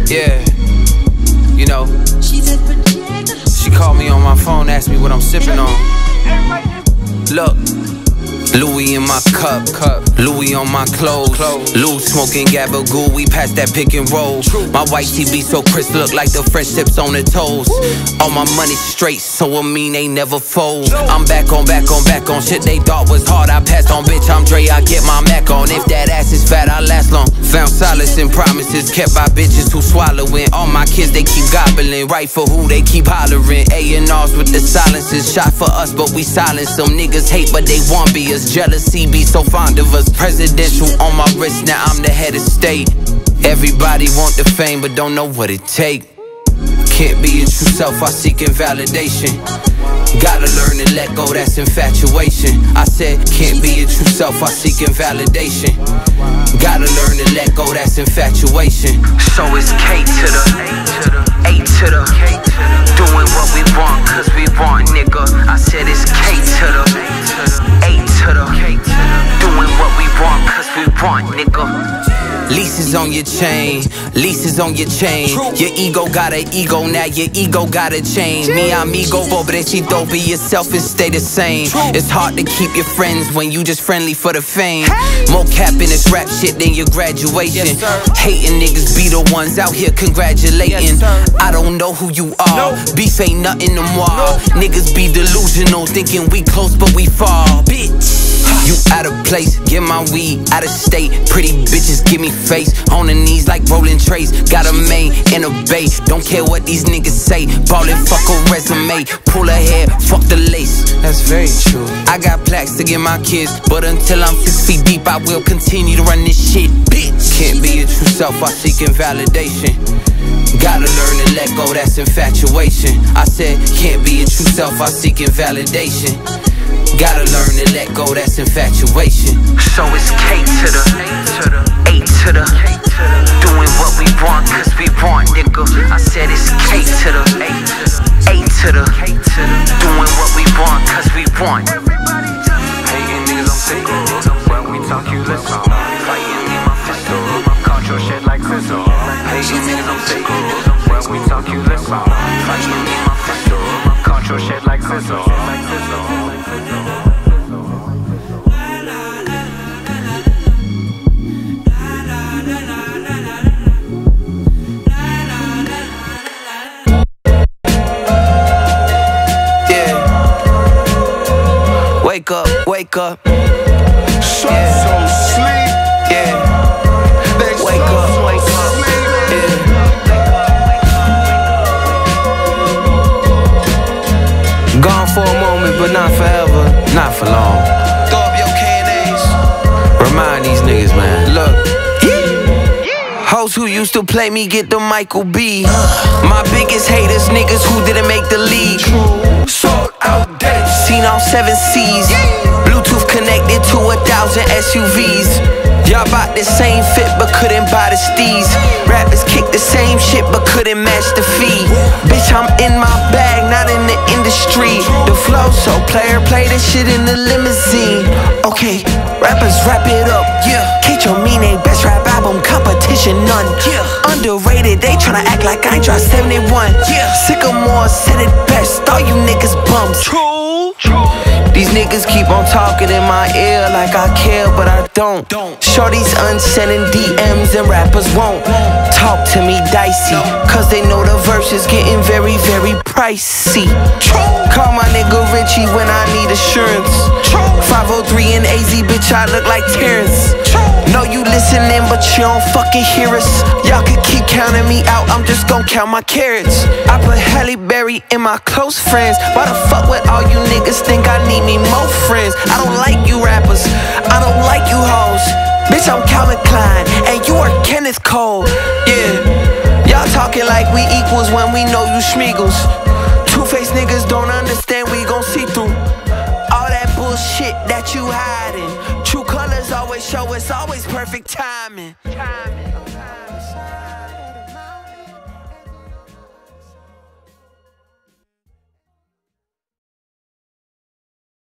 Yeah, you know, she called me on my phone, asked me what I'm sipping on. Look, Louis in my cup, Louis on my clothes, Lou smoking Gabagoo, we pass that pick and roll. My white tee be so crisp, look like the French tips on the toes. All my money straight, so I mean they never fold. I'm back on shit they thought was hard, I passed on. Bitch, I'm Dre, I get my Mac on. If that ass is fat, I last long. Found solace in promises kept by bitches who swallowing. All my kids, they keep gobbling, right for who they keep hollering. A&Rs with the silences, shot for us, but we silence them. Niggas hate, but they want be us. Jealousy be so fond of us. Presidential on my wrist, now I'm the head of state. Everybody want the fame, but don't know what it take. Can't be your true self while seeking validation. Gotta learn to let go, that's infatuation. I said, can't be your true self while seeking validation. Gotta learn to let go, that's infatuation. So it's K to the A to the doing what we want, cause we want, nigga. I said it's K to the A to the doing what we want, cause we want, nigga. Leases on your chain, leases on your chain. Your ego got an ego, now your ego got a chain. Mi amigo, pobrecito, be yourself and stay the same. It's hard to keep your friends when you just friendly for the fame. More cap in this rap shit than your graduation. Hating niggas be the ones out here congratulating. I don't know who you are, beef ain't nothing no more. Niggas be delusional, thinking we close but we far. Bitch, you out of place, get my weed out of state. Pretty bitches give me face, on the knees like rolling trays. Got a main and a bay, don't care what these niggas say. Ballin', fuck a resume, pull a hair, fuck the lace. That's very true. I got plaques to give my kids, but until I'm 6 feet deep, I will continue to run this shit, bitch. Can't be your true self while seeking validation. Gotta learn to let go, that's infatuation. I said, can't be your true self while seeking validation. Gotta learn to let go, that's infatuation. So it's K to the A to the doing what we want, cause we want, nigga. I said it's K to the A to the doing what we want, cause we want. Hating niggas, I'm sick of. When we talk, you listen. Fighting me, my pistol. Control shit like sizzle. Hating niggas, I'm sick of. When we talk, you listen. Fighting me, my pistol. Control shit like sizzle. Wake up, wake up. So sleep. Yeah. They Wake up, wake up. Yeah. Gone for a moment, but not forever, not for long. Throw up your K&As. Remind these niggas, man. Look. Hoes who used to play me get the Michael B. My biggest haters, niggas who didn't make the league. so outdated. Seen all 7 C's. Bluetooth connected to 1,000 SUVs. Y'all bought the same fit but couldn't buy the steez. Rappers kick the same shit but couldn't match the fee. Bitch, I'm in my bag, not in the industry. The flow so player play this shit in the limousine. Okay, rappers wrap it up. Yeah, Kate Mean ain't best rap album, competition none. Yeah, underrated, they tryna act like I ain't dropped 71. Yeah, Sycamore said it best, all you niggas bums. True. These niggas keep on talking in my ear like I care, but I don't. Shorties unsending DMs and rappers won't talk to me dicey, cause they know the verse is getting very, very pricey. Call my nigga Richie when I need assurance. 503 and AZ, bitch, I look like Terrence. Know you listening, but you don't fucking hear us. Y'all could keep counting me out, I'm just gon' count my carrots. I put Halle Berry in my close friends. Why the fuck would all you niggas think I need me more friends? I don't like you rappers, I don't like you hoes. Bitch, I'm Calvin Klein, and you are Kenneth Cole. Yeah, y'all talking like we equals when we know you schmeagles. Two-faced niggas don't understand, we gon' see through all that bullshit that you hiding. True colors always show, it's always perfect timing.